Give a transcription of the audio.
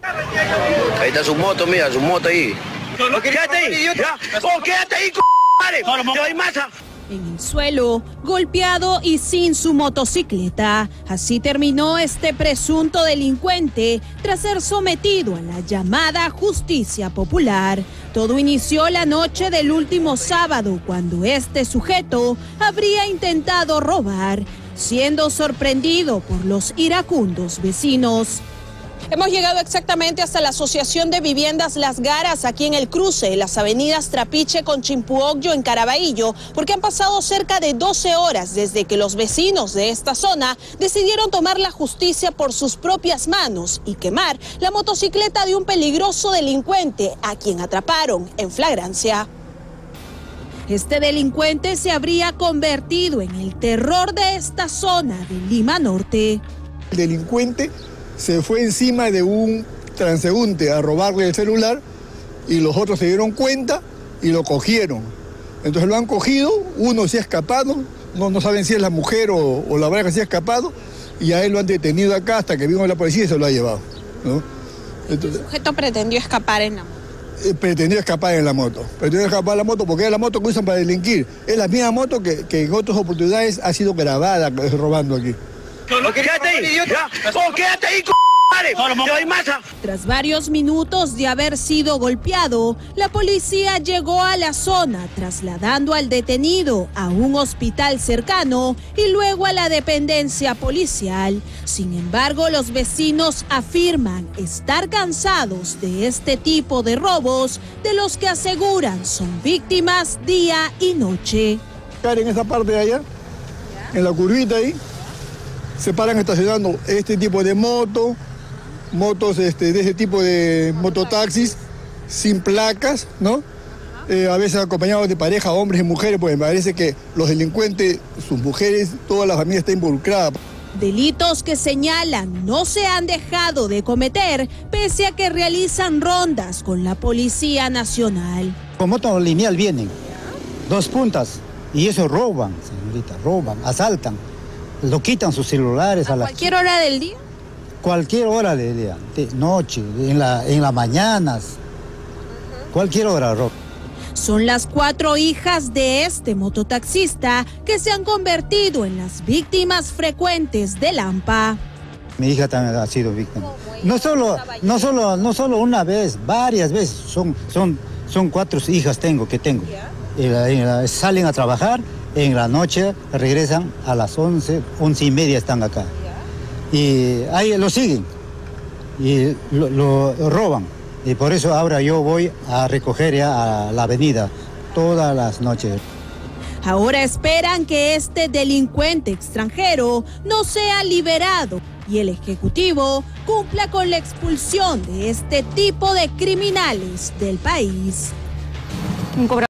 Ahí está su moto, mira, su moto ahí. Quédate ahí, ya. Oh, quédate ahí, madre. Te doy masa. En el suelo, golpeado y sin su motocicleta. Así terminó este presunto delincuente tras ser sometido a la llamada justicia popular. Todo inició la noche del último sábado, cuando este sujeto habría intentado robar, siendo sorprendido por los iracundos vecinos. Hemos llegado exactamente hasta la Asociación de Viviendas Las Garas, aquí en el cruce de las avenidas Trapiche con Chimpuocllo en Caraballo, porque han pasado cerca de 12 horas desde que los vecinos de esta zona decidieron tomar la justicia por sus propias manos y quemar la motocicleta de un peligroso delincuente a quien atraparon en flagrancia. Este delincuente se habría convertido en el terror de esta zona de Lima Norte. El delincuente se fue encima de un transeúnte a robarle el celular y los otros se dieron cuenta y lo cogieron. Entonces lo han cogido, uno se ha escapado, no saben si es la mujer o la pareja que se ha escapado, y a él lo han detenido acá hasta que vino la policía y se lo ha llevado, ¿no? Entonces, El sujeto pretendió escapar en la moto. Pretendió escapar en la moto. Pretendió escapar en la moto porque es la moto que usan para delinquir. Es la misma moto que en otras oportunidades ha sido grabada robando aquí. Quédate ahí, ya. Oh, quédate ahí, madre. Te doy masa. Tras varios minutos de haber sido golpeado, la policía llegó a la zona, trasladando al detenido a un hospital cercano y luego a la dependencia policial. Sin embargo, los vecinos afirman estar cansados de este tipo de robos, de los que aseguran son víctimas día y noche. En esa parte de allá, en la curvita ahí, se paran estacionando este tipo de motos de ese tipo de mototaxis sin placas, ¿no? A veces acompañados de pareja, hombres y mujeres, porque me parece que los delincuentes, sus mujeres, toda la familia está involucrada. Delitos que señalan no se han dejado de cometer, pese a que realizan rondas con la Policía Nacional. Con moto lineal vienen, 2 puntas, y eso roban, señorita, roban, asaltan. Lo quitan sus celulares ¿A cualquier hora del día? Cualquier hora del día, de noche, en las mañanas, cualquier hora roban. Son las 4 hijas de este mototaxista que se han convertido en las víctimas frecuentes del AMPA. Mi hija también ha sido víctima. No solo una vez, varias veces. Son 4 hijas que tengo. Salen a trabajar, en la noche regresan a las 11, 11:30 están acá. Y ahí lo siguen y lo roban. Y por eso ahora yo voy a recoger ya a la avenida todas las noches. Ahora esperan que este delincuente extranjero no sea liberado y el Ejecutivo cumpla con la expulsión de este tipo de criminales del país.